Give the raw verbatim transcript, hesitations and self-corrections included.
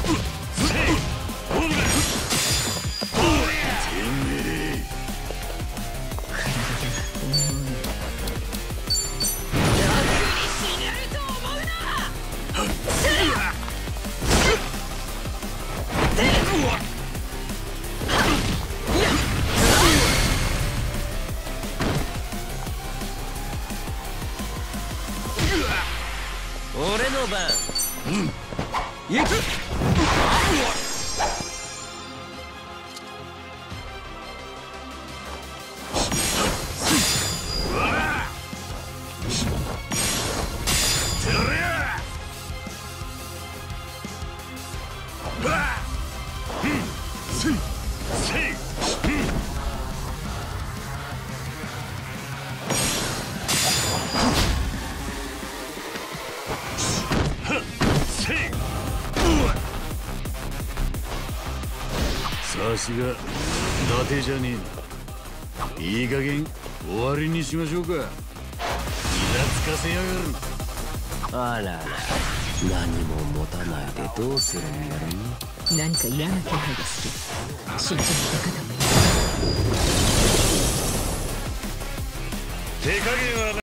俺の番。うん。行く。 さすが伊達じゃねえな。いい加減終わりにしましょうか。イラつかせやがる。 あらら、何も持たないでどうするんだろう。 何か嫌な気配ですけど、慎重な出方もいい。 手加減は